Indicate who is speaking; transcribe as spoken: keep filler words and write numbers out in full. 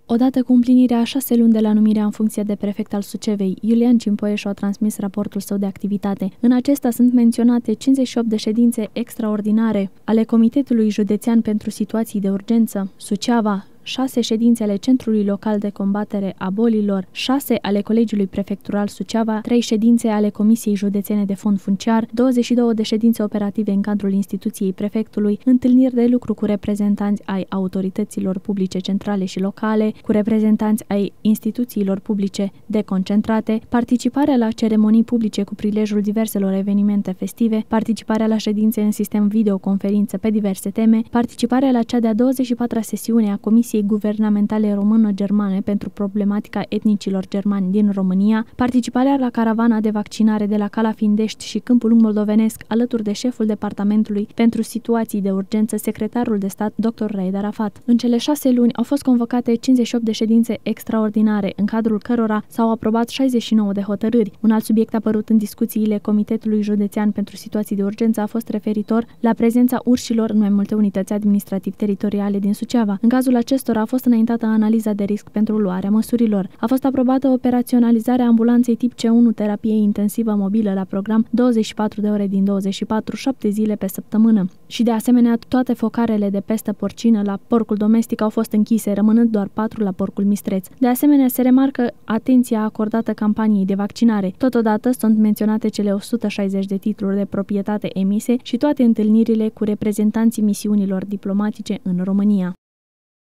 Speaker 1: Odată cu împlinirea a șase luni de la numirea în funcție de prefect al Sucevei, Iulian Cimpoieșu a transmis raportul său de activitate. În acesta sunt menționate cincizeci și opt de ședințe extraordinare ale Comitetului Județean pentru Situații de Urgență, Suceava, șase ședințe ale Centrului Local de Combatere a Bolilor, șase ale Colegiului Prefectural Suceava, trei ședințe ale Comisiei Județene de Fond Funciar, douăzeci și două de ședințe operative în cadrul instituției prefectului, întâlniri de lucru cu reprezentanți ai autorităților publice centrale și locale, cu reprezentanți ai instituțiilor publice deconcentrate, participarea la ceremonii publice cu prilejul diverselor evenimente festive, participarea la ședințe în sistem videoconferință pe diverse teme, participarea la cea de-a douăzeci și patra sesiune a Comisiei Guvernamentale Română-Germane pentru problematica etnicilor germani din România, participarea la caravana de vaccinare de la Cala Findești și Câmpul Lung Moldovenesc, alături de șeful Departamentului pentru Situații de Urgență, secretarul de stat, doctor Raed Arafat. În cele șase luni au fost convocate cincizeci și opt de ședințe extraordinare, în cadrul cărora s-au aprobat șaizeci și nouă de hotărâri. Un alt subiect apărut în discuțiile Comitetului Județean pentru Situații de Urgență a fost referitor la prezența urșilor în mai multe unități administrativ-teritoriale din Suceava. În cazul acestora a fost înaintată analiza de risc pentru luarea măsurilor. A fost aprobată operaționalizarea ambulanței tip C unu terapie intensivă mobilă la program douăzeci și patru de ore din douăzeci și patru, șapte zile pe săptămână. Și de asemenea, toate focarele de pestă porcină la porcul domestic au fost închise, rămânând doar patru la porcul mistreț. De asemenea, se remarcă atenția acordată campaniei de vaccinare. Totodată sunt menționate cele o sută șaizeci de titluri de proprietate emise și toate întâlnirile cu reprezentanții misiunilor diplomatice în România.